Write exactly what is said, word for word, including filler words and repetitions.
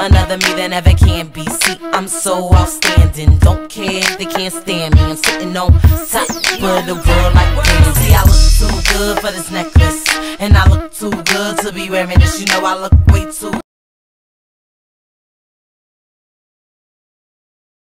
another me that never can be. See, I'm so outstanding. Don't care if they can't stand me. I'm sitting on top of the world like damn. See, I look too good for this necklace, and I look too good to be wearing this. You know I look way too